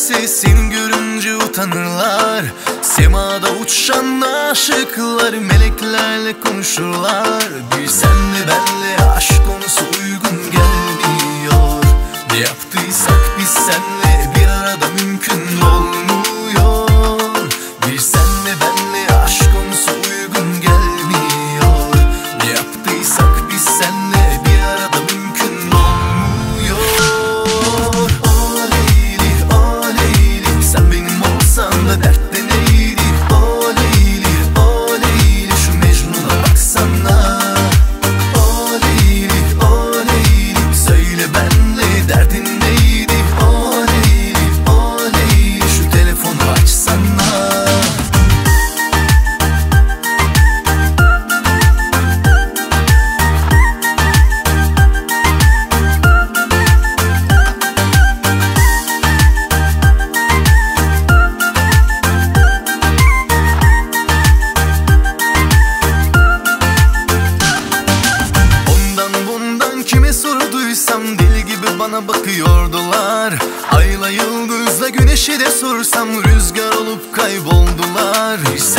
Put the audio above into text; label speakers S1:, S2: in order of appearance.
S1: seni görünce utanırlar. Semada uçan aşıklar meleklerle konuşurlar. Bir senle benle aşk konusu uygun gelmiyor. Ne yaptıysak biz senle bir arada mümkün olmuyor. Bir senle benle aşk konusu uygun gelmiyor. Ne yaptıysak biz senle bir arada mümkün olmuyor. Ooo Leyli, Ooo Leyli, sen benim olsan da dertte neydi? Ooo Leyli, Ooo Leyli, şu Mecnun'a baksana. Ooo Leyli, Ooo Leyli, söyle benle derdin neydi? Ooo Leyli, Ooo Leyli, şu telefonu açsana. Kime sorduysam deli gibi bana bakıyordular. Ayla yıldızla güneşi de sorsam rüzgar olup kayboldular.